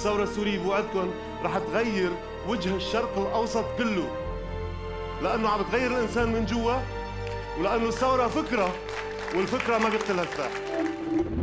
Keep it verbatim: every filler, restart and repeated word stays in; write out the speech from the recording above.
الثورة السورية بوعدكم رح تغير وجه الشرق الأوسط كله، لأنه عم تغير الإنسان من جوا، ولأنه الثورة فكرة، والفكرة ما بيقتلها سلاح.